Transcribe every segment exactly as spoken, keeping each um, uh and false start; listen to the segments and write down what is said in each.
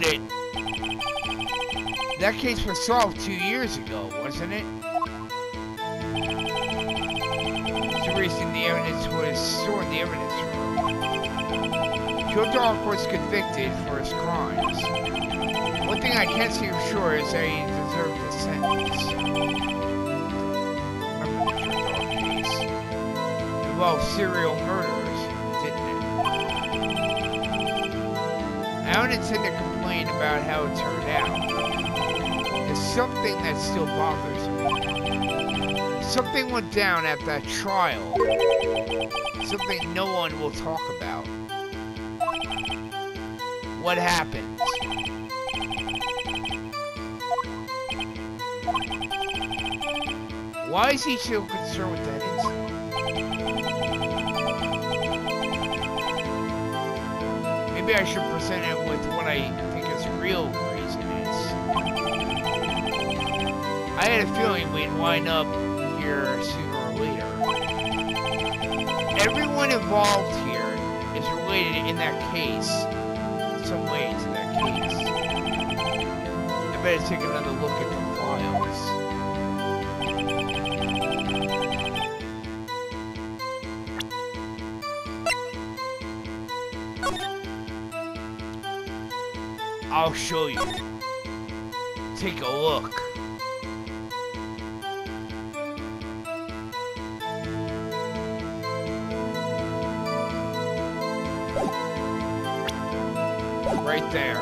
found it. That case was solved two years ago, wasn't it? The reason the evidence was stored in the evidence room. Joe Dark was convicted for his crimes. One thing I can't say for sure is that he deserved a sentence. Remember the Joe Dark case? It involved serial murderers, didn't it? I don't intend to complain about how it turned out. There's something that still bothers me. Something went down at that trial. Something no one will talk about. What happened? Why is he so concerned with that incident? Maybe I should present it with what I think his real reason is. I had a feeling we'd wind up here sooner or later. Everyone involved here is related in that case, in some way to that case. I better take another look at the files. I'll show you. Take a look. Right there.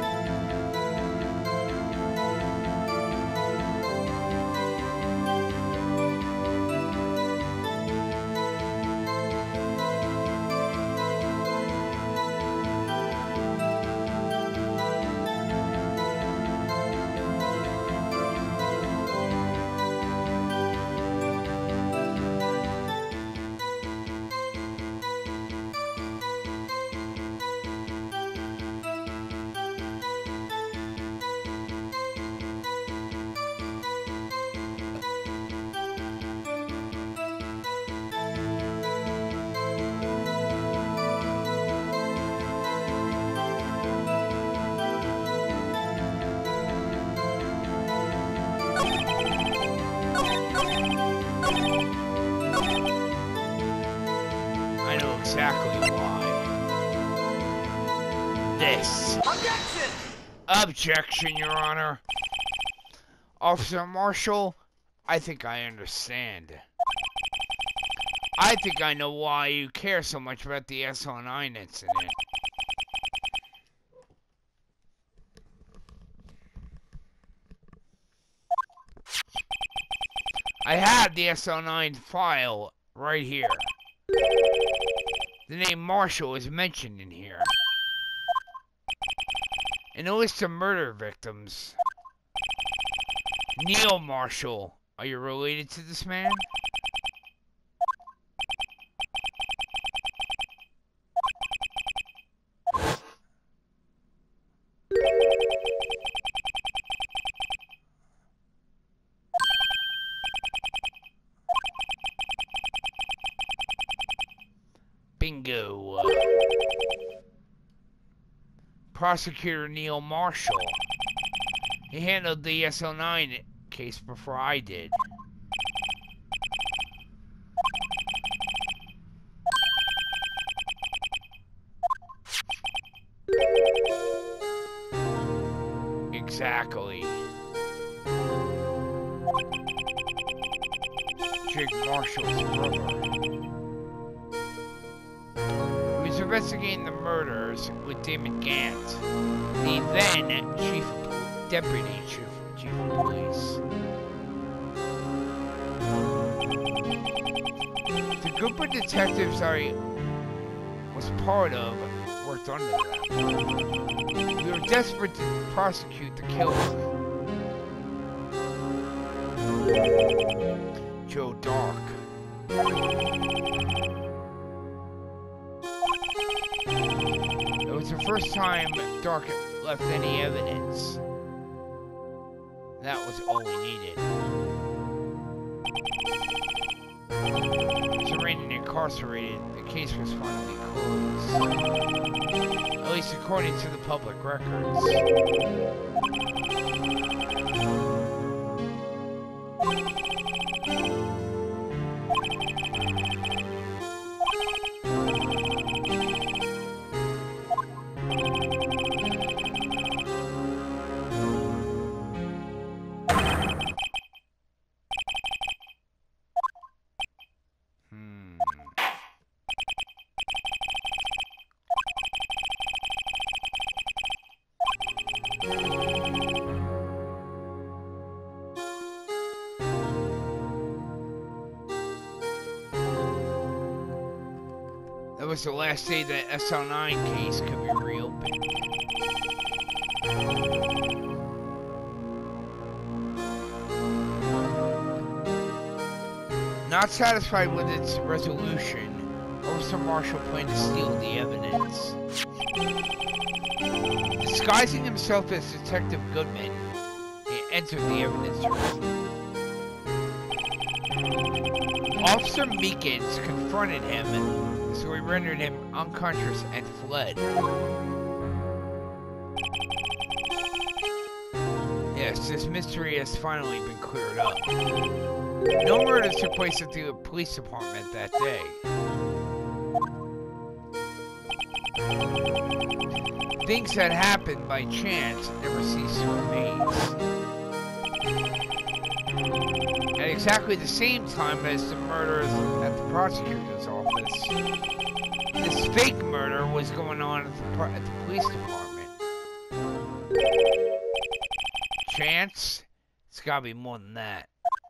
Exactly why. This. Objection! Objection, Your Honor. Officer Marshall, I think I understand. I think I know why you care so much about the S O nine incident. I have the S O nine file right here. The name Marshall is mentioned in here. In a list of murder victims. Neil Marshall. Are you related to this man? Bingo. Prosecutor Neil Marshall. He handled the S O nine case before I did. Exactly. Jake Marshall's brother. He was investigating the murders with Damon Gant, the then chief of, deputy chief, chief of police. The group of detectives I was part of worked under them. We were desperate to prosecute the killer. Joe Dark. It was the first time Dark left any evidence. That was all we needed. He was arraigned in incarcerated, the case was finally closed. At least according to the public records. That was the last day that S L nine case could be reopened. Not satisfied with its resolution, Officer Marshall planned to steal the evidence. Disguising himself as Detective Goodman, he entered the evidence room. Officer Meekins confronted him, so he rendered him unconscious and fled. Yes, this mystery has finally been cleared up. No murders took place at the police department that day. Things that happened by chance never cease to amaze. At exactly the same time as the murders at the prosecutor's office, this fake murder was going on at the, at the police department. Chance? It's gotta be more than that.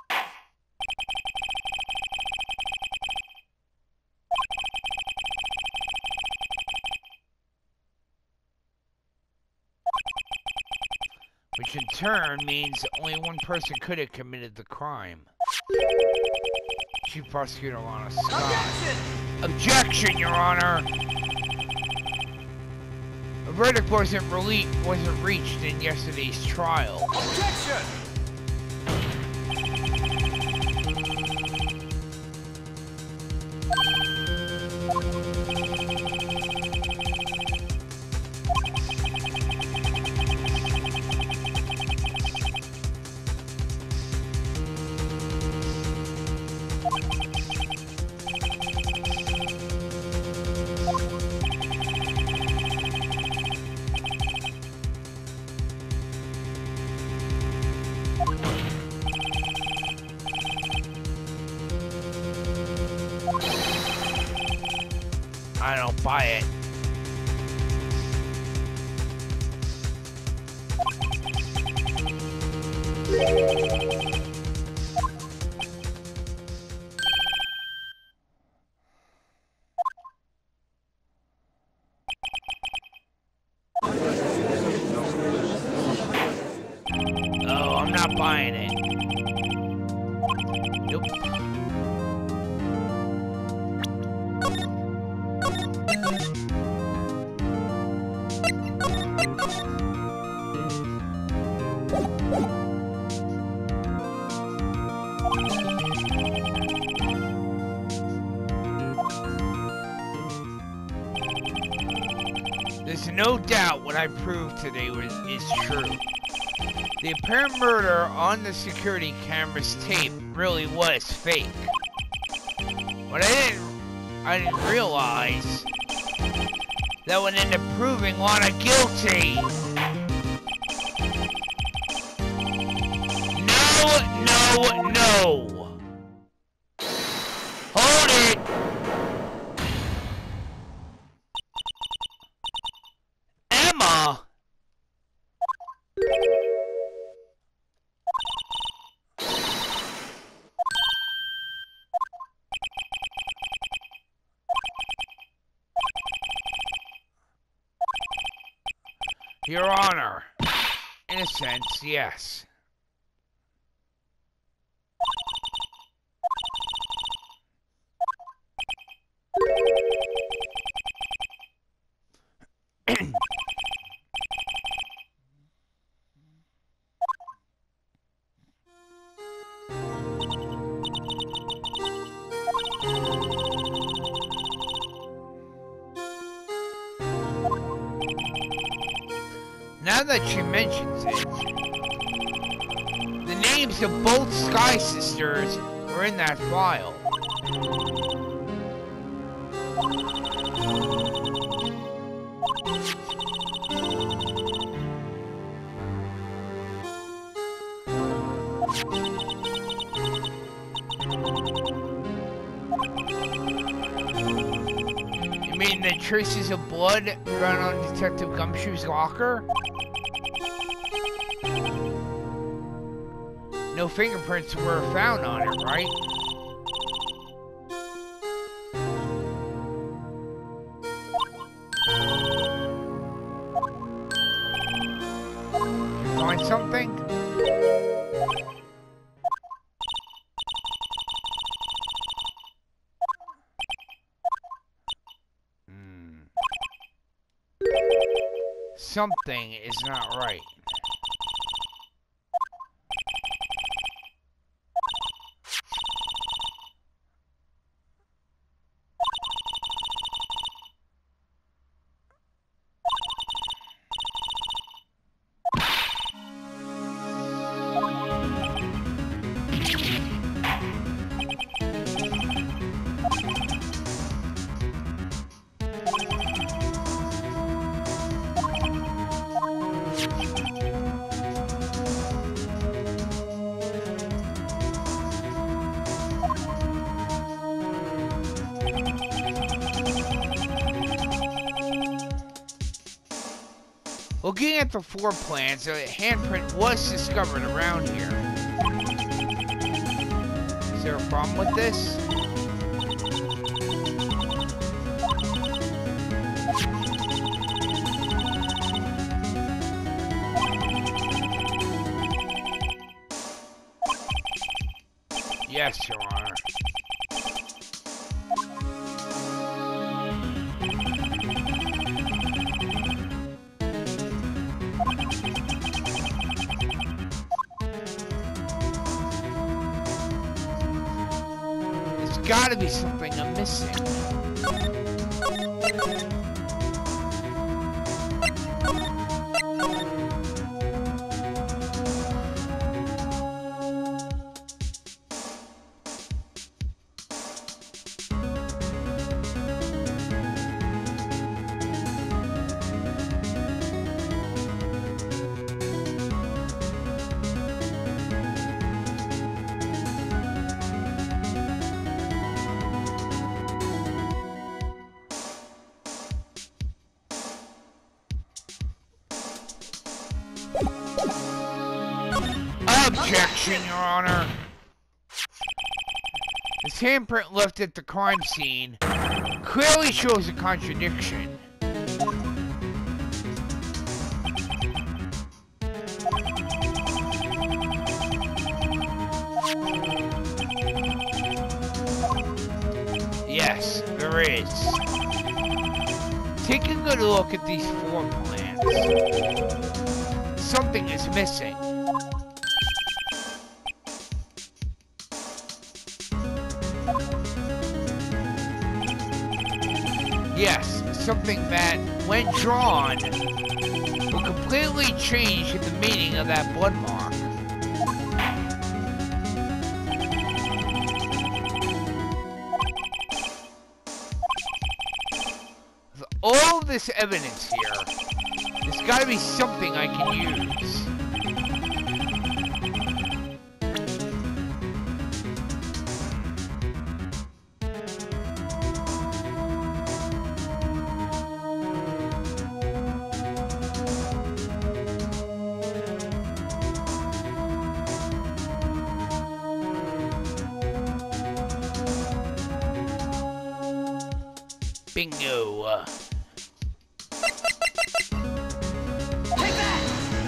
Which in turn means only one person could have committed the crime. Chief Prosecutor Lana Scott. Objection! Objection, Your Honor! A verdict wasn't, rele wasn't reached in yesterday's trial. Objection! I don't buy it. Oh, I'm not buying it. Nope. There's no doubt what I proved today was, is true. The apparent murder on the security camera's tape really was fake. But I didn't, I didn't realize that would end up proving Lana guilty. No, no, no. Hold it. Emma. Your Honor, in a sense, yes. now that she mentions it, the names of both Sky Sisters were in that file. You mean the traces of blood found on Detective Gumshoe's locker? No fingerprints were found on it, right? You find something? Hmm. Something is not right. Looking at the floor plans, a handprint was discovered around here. Is there a problem with this? Yes, Your Honor. Gotta be something I'm missing. Objection, Your Honor. This handprint left at the crime scene clearly shows a contradiction. Yes, there is. Take a good look at these floor plans. Something is missing. Yes, something that, when drawn, will completely change the meaning of that blood mark. With all this evidence here, there's gotta be something I can use. Bingo. Take that!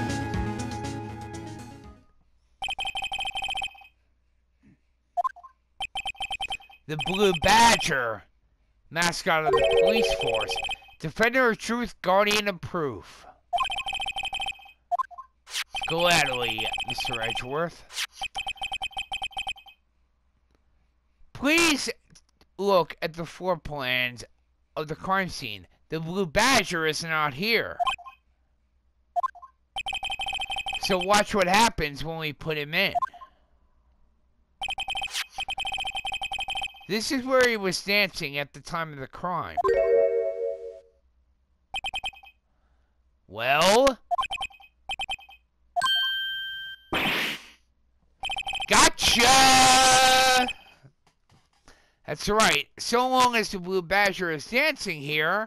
The Blue Badger, mascot of the police force, defender of truth, guardian of proof. Gladly, Mister Edgeworth. Please look at the floor plans of the crime scene. The Blue Badger is not here. So watch what happens when we put him in. This is where he was dancing at the time of the crime. Well... Gotcha! That's right. So long as the Blue Badger is dancing here,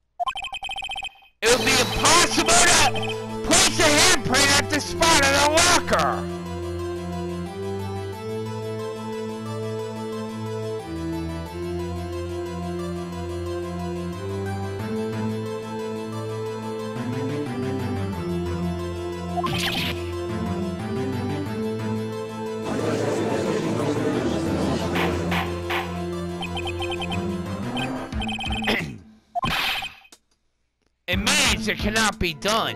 it would be impossible to place a handprint at the spot of the locker. It means it cannot be done.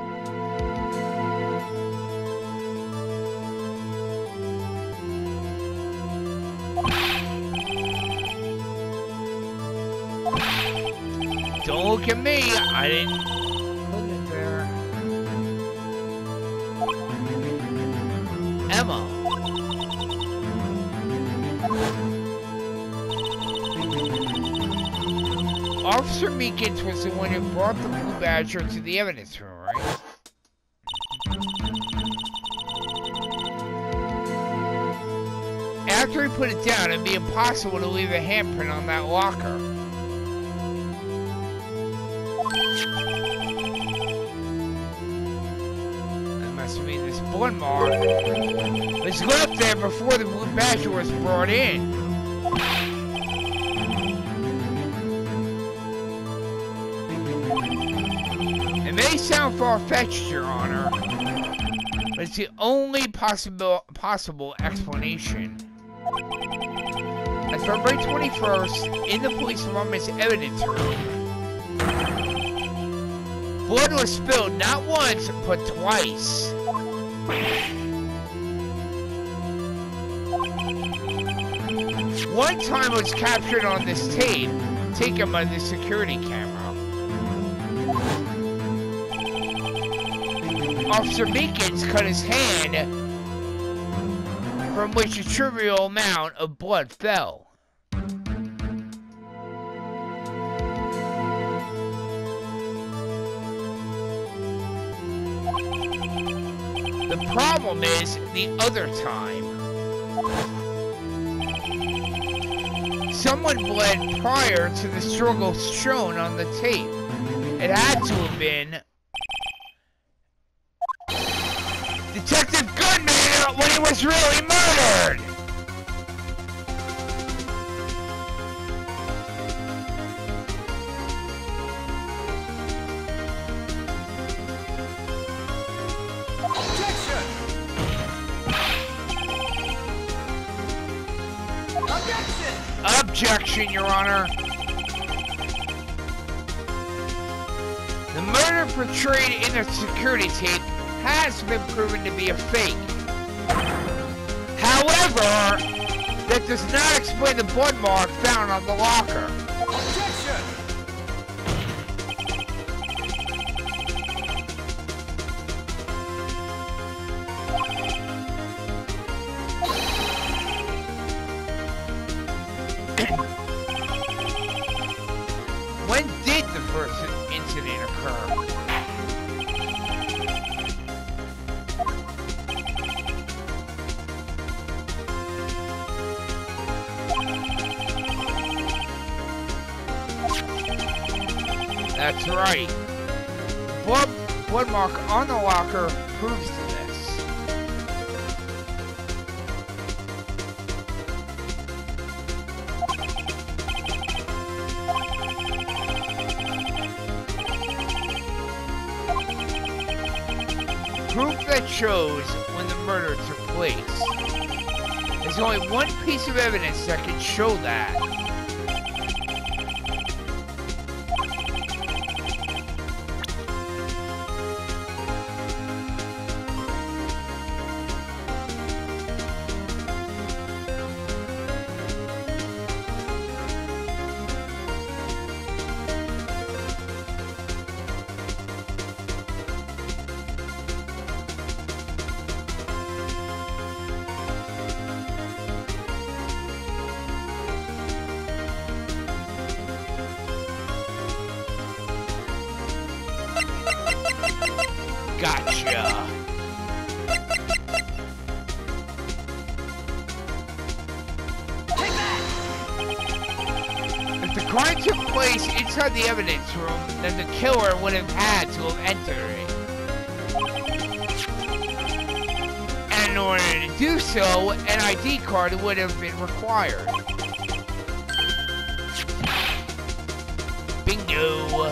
Don't look at me. I didn't put it there. Emma. Officer Meekins was the one who brought the Blue Badger to the evidence room, right? After he put it down, it'd be impossible to leave a handprint on that locker. That must mean this blood mark was left there before the Blue Badger was brought in. It may sound far-fetched, Your Honor, but it's the only possible possible explanation. On February twenty-first, in the police department's evidence room, blood was spilled not once, but twice. One time it was captured on this tape, taken by the security camera. Officer Meekins cut his hand, from which a trivial amount of blood fell. The problem is the other time. Someone bled prior to the struggle shown on the tape. It had to have been Detective Goodman when he was really murdered! Objection! Objection, Your Honor. The murder portrayed in the security tape has been proven to be a fake. However, that does not explain the blood mark found on the locker. Objection! When did the first incident occur? That's right. Blood, blood mark on the locker proves to this. Proof that shows when the murder took place. There's only one piece of evidence that can show that. Gotcha. Take that! If the crime took place inside the evidence room, then the killer would have had to have entered it. And in order to do so, an I D card would have been required. Bingo!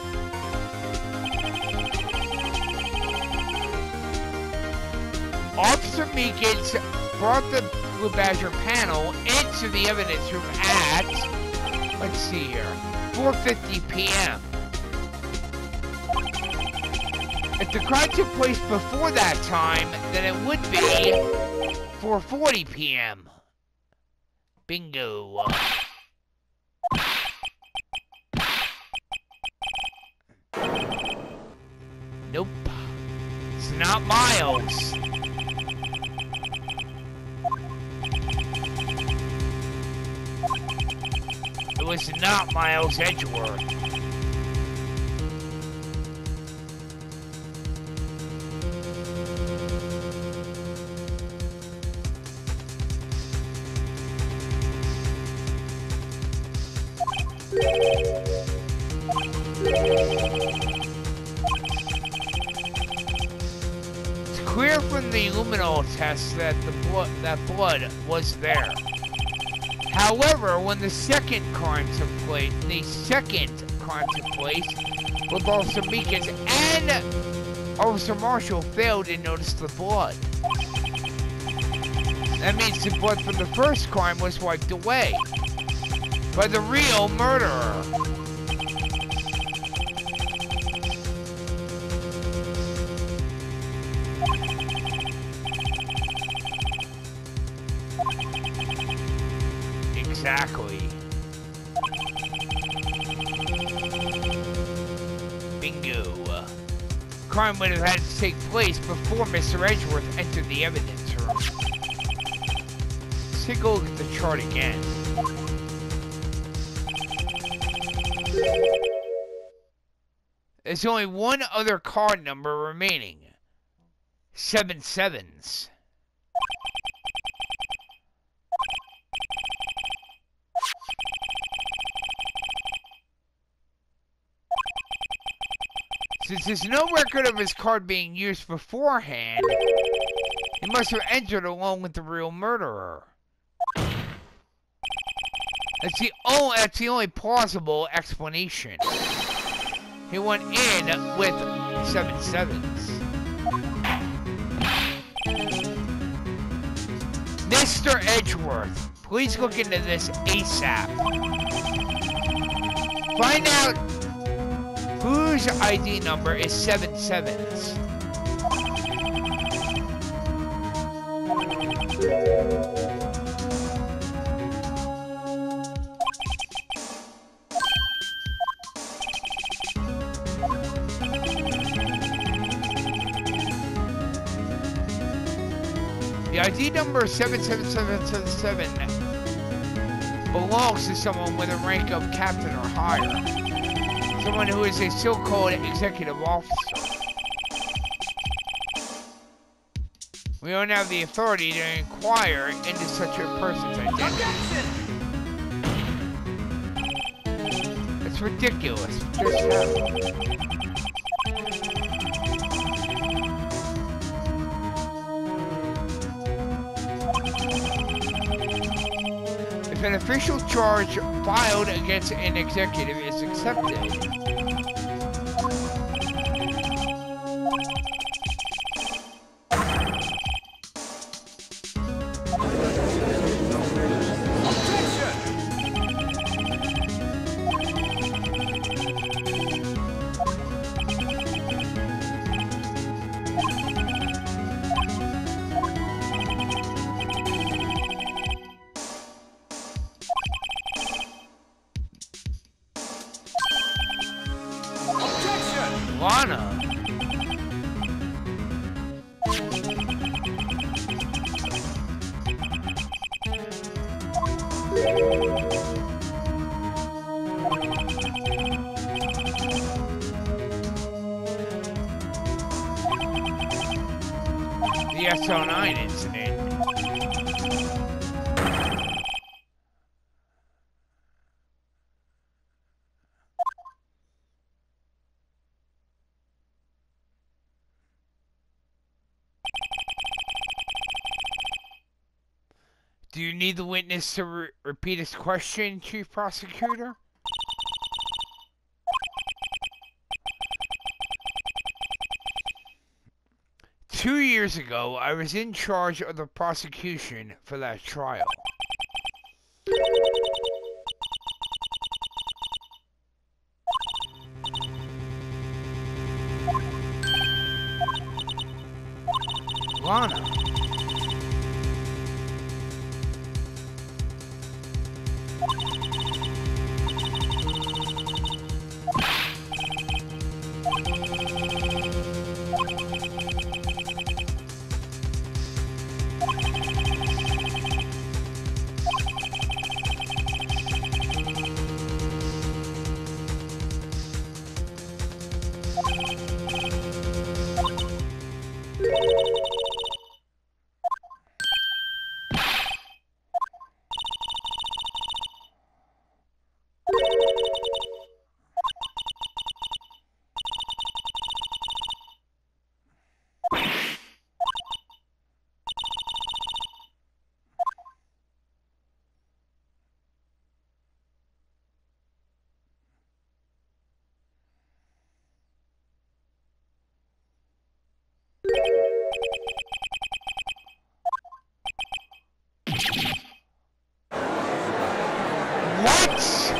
Officer Meekins brought the Blue Badger panel into the evidence room at, let's see here, four fifty p m If the crime took place before that time, then it would be four forty p m Bingo. Nope. It's not Miles. It was not Miles Edgeworth. It's clear from the luminol test that the blood that blood was there. However, when the second crime took place, the second crime took place, with Officer Meekins and Officer Marshall failed to notice the blood. That means the blood from the first crime was wiped away by the real murderer. Exactly. Bingo. Crime would have had to take place before Mister Edgeworth entered the evidence room. Let's take a look at the chart again. There's only one other card number remaining. Seven sevens. Since there's no record of his card being used beforehand, he must have entered along with the real murderer. That's the only, that's the only plausible explanation. He went in with seven sevens. Mister Edgeworth, please look into this ASAP. Find out whose I D number is seven sevens. The I D number seven seven seven seven seven belongs to someone with a rank of captain or higher. Someone who is a so-called executive officer. We don't have the authority to inquire into such a person's identity. It's ridiculous. Just happened. If an official charge filed against an executive is accepted, Lana. the S O nine incident. Do you need the witness to re repeat his question, Chief Prosecutor? Two years ago, I was in charge of the prosecution for that trial. Lana. What?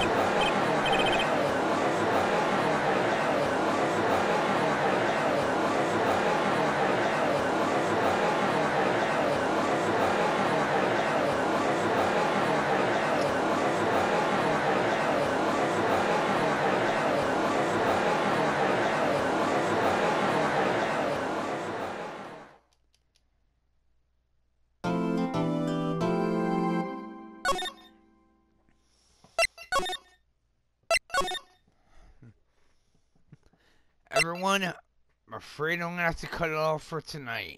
Everyone, I'm afraid I'm gonna have to cut it off for tonight.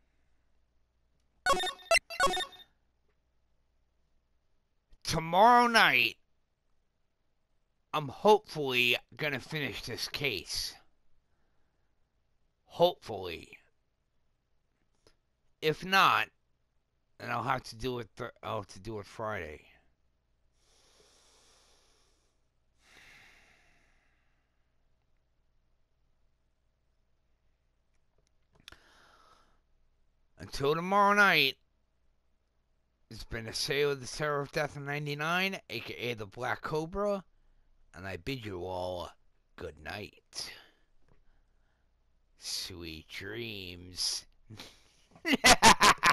Tomorrow night, I'm hopefully gonna finish this case. Hopefully. If not, then I'll have to do it. Th I'll have to do it Friday. Until tomorrow night, it's been a Sailor the Terror of Death in ninety-nine, aka the Black Cobra, and I bid you all good night. Sweet dreams.